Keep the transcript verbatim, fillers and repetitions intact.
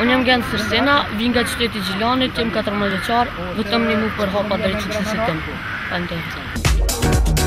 Unë jam Gent Sirsena, vi nga qyteti i Gjilanit, jam katërmbëdhjetë vjeçar, vetëm një muaj për hapa drejt suksesit tim. Faleminderit.